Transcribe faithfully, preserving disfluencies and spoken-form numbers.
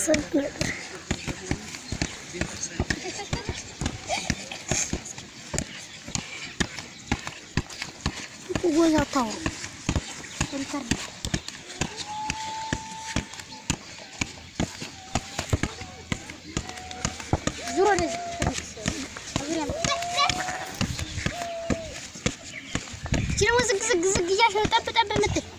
سنتيمتر ولا طاو الكرم زورو لازم شنو زق زق زق يا شو طب طب متل